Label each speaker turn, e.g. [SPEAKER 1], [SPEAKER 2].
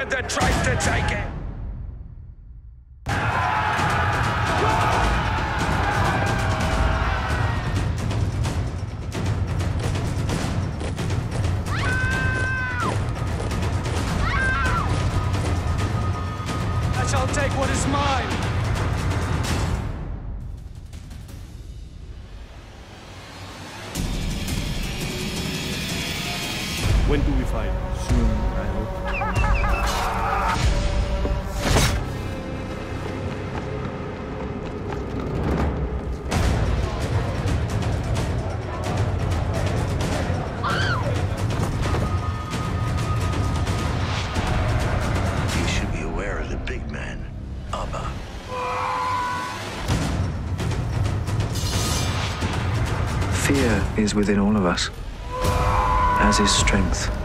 [SPEAKER 1] word that tries to take it. I shall take what is mine.
[SPEAKER 2] When do we fight? Soon, I hope.
[SPEAKER 3] You should be aware of the big man, Abba.
[SPEAKER 4] Fear is within all of us, as is strength.